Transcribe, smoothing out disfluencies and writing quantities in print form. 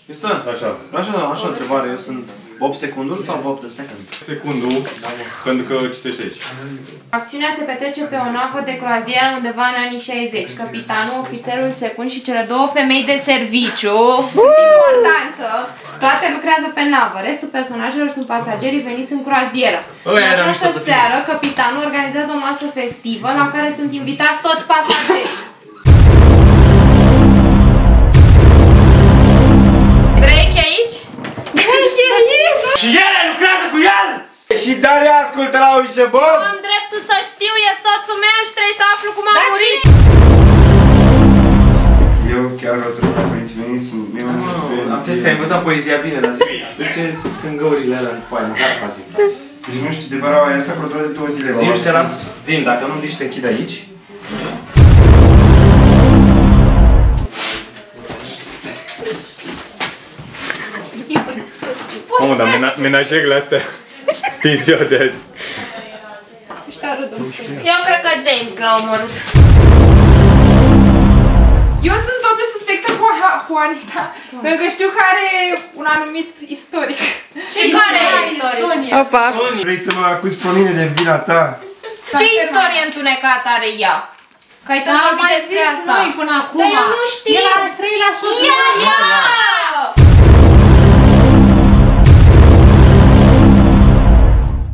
Este? Așa. Așa o întrebare. Eu sunt Bob Secundul sau Bob the Second? Secundul, pentru că citești aici. Acțiunea se petrece pe o navă de croazieră undeva în anii 60. Capitanul, ofițerul secund și cele două femei de serviciu sunt importantă. Toate lucrează pe navă. Restul personajelor sunt pasagerii veniți în croazieră. În această seară, capitanul organizează o masă festivă la care sunt invitați toți pasagerii. Drake aici? Drake aici? Și ele lucrează cu el! Și Daria ascultă la ușă, Bob? Am dreptul să știu, e soțul meu și trebuie să aflu cum a murit. Eu chiar vreau să fiu la părinții mei, Am trebuie să ai învățat poezia bine, dar de ce sunt găurile alea în foaie, măcar pazi. Deci nu știu, de băraua aia asta produs de 2 zile. Zim și te las, zim, dacă nu-mi zici te închid aici. Mamă, dar menajerele astea din ziua de azi. Eu cred că James l-a omorât. Eu sunt totuși suspectă cu Juanita, pentru că știu că are un anumit istoric. Ce care e istorie? Opa! Vrei să mă acuzi pe mine de vina ta? Ce istorie întunecată are ea? Că ai tot vorbit despre asta. Noi până acum. Dar eu nu știu. El are 3%. Ia!